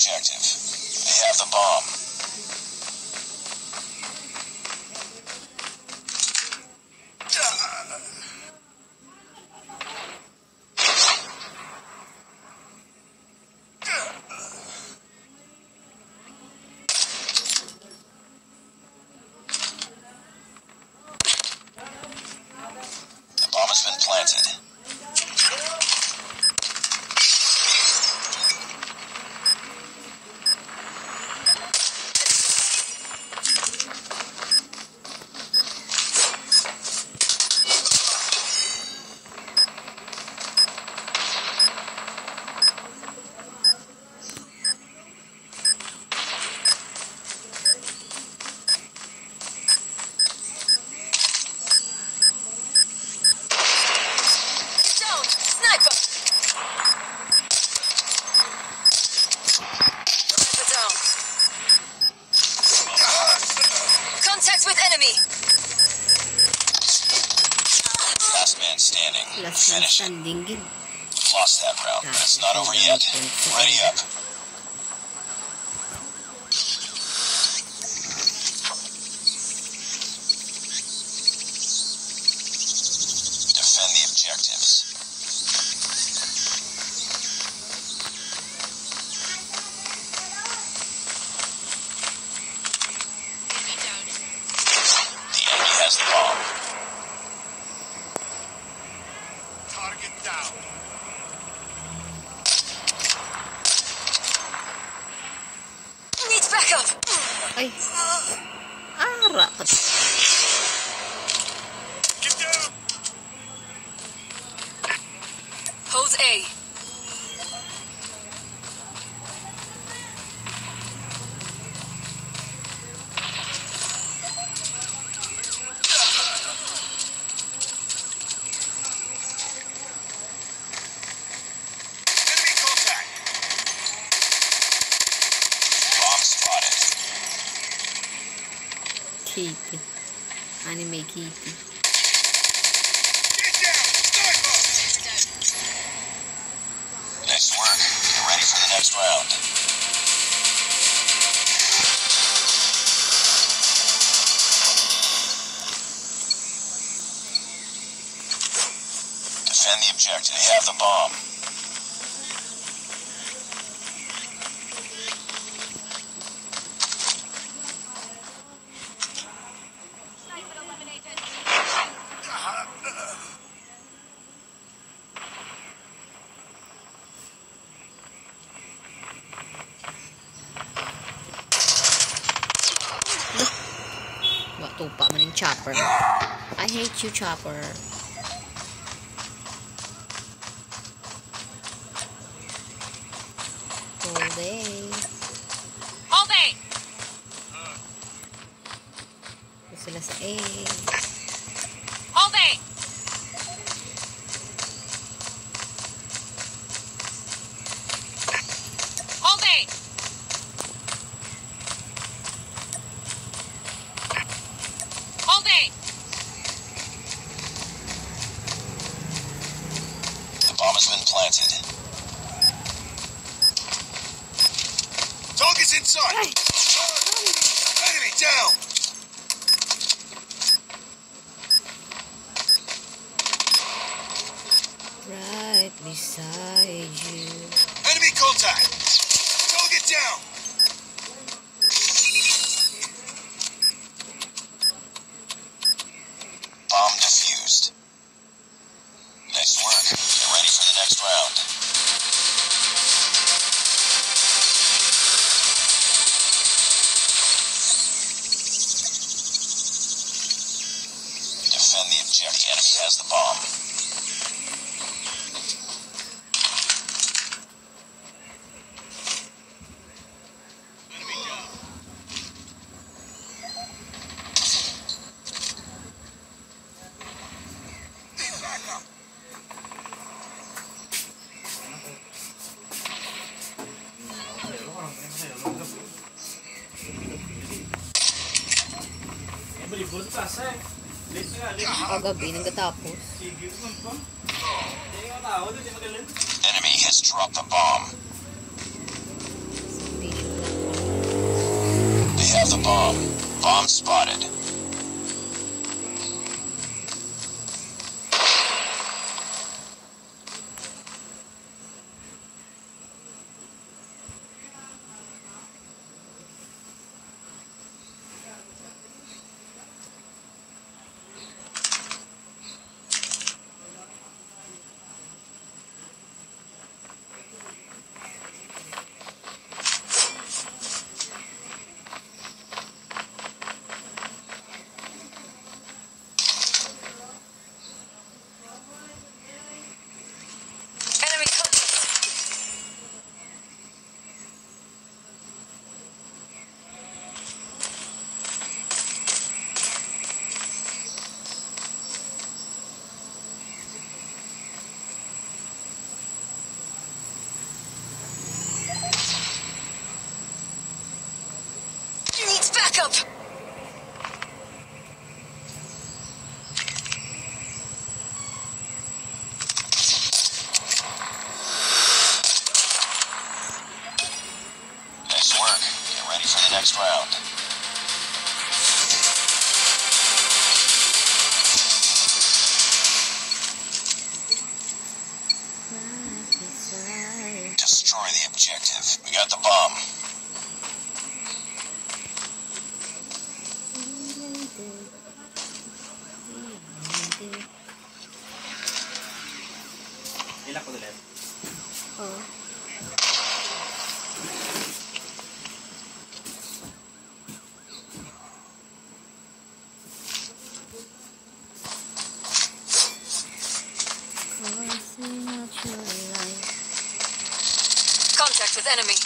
objective. They have the bomb. The bomb has been planted. Last man standing yun. Lost that round, but it's not over yet. Ready up. Defend the objectives. The enemy has the bomb. Target down. Needs backup. Ay. Rapat. Get down. Hold A. Enemy contact. Bomb spotted. Kitty. Anime Kitty. Get down. Sniper. Nice work. Get ready for the next round. Defend the objective. They have the bomb. Tupa mo ng chopper. I hate you, chopper. Hold A. Hold A. Sila sa A. Hold A. Hold A. Hold A. The bomb has been planted. Target's inside. Ay. Enemy down. Right beside you. Enemy contact. Target down. Bomb defused. Nice work. Get ready for the next round. Defend the objective. The enemy has the bomb. Kagabi, nagkatapos. Enemy has dropped the bomb. have the bomb. Bomb spotted. Enemy contact. Needs backup. Nice work. Get ready for the next round. Destroy the objective. We got the bomb. Oh. Contact with enemy.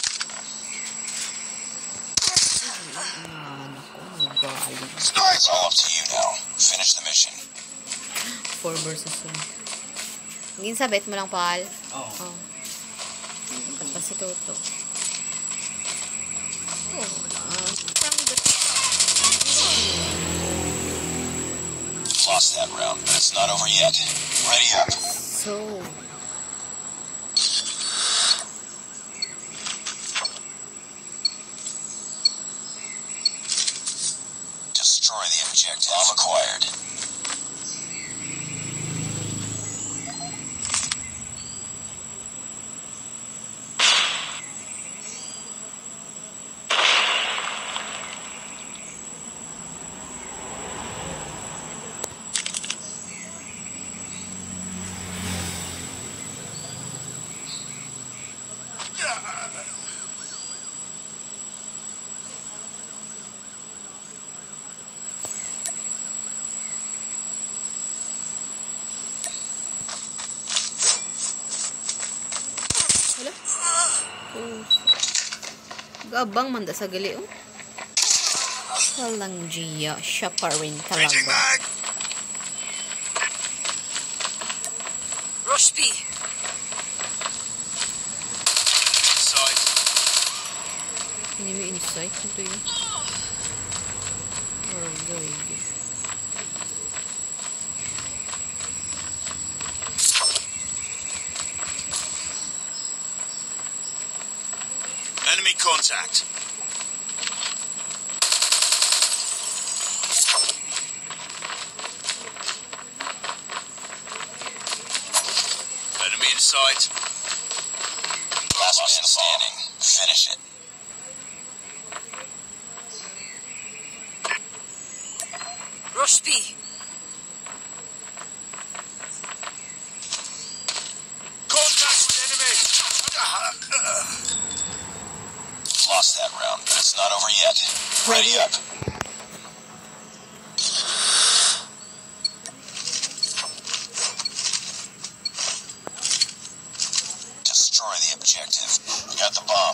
It's all up to you now. Finish the mission. 4 versus 1. Naging sabit mo lang, Paul. Oo. Oh. Ba't pa si Toto? Oh, Lost that round, but it's not over yet. Ready up. so... Destroy the objective. Bomb acquired. Wala? Oh. Gabang manda sa gali, oh. Walang Gia. Siya pa rin Changing talaga. mag. Rush B. Side. Hindi may insight. Ito yun. Or good. Enemy contact. Enemy in sight. Last man standing. Finish it. Rush B. Contact with enemy. Lost that round, but it's not over yet. Ready up. Destroy the objective. We got the bomb.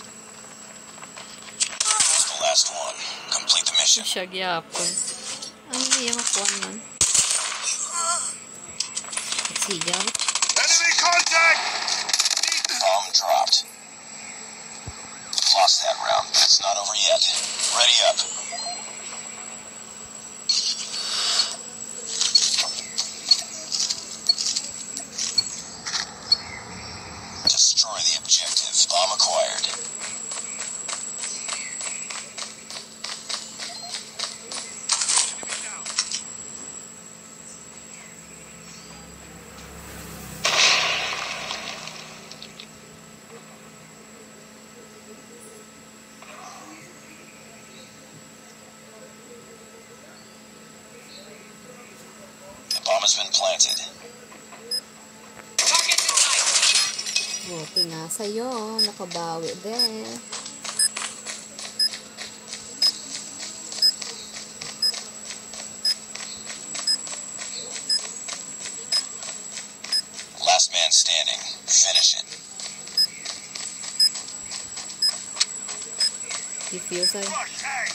Last one. Complete the mission. Siya gyapon. Ano niya makuha man? Sigaw. Enemy contact! Bomb dropped. Lost that round, but it's not over yet. Ready up. Destroy the objective. Bomb acquired. The bomb has been planted. Target in sight! Buti nga sa'yo. Nakabawi din. Last man standing. Finish it. Diffuser. Rush A!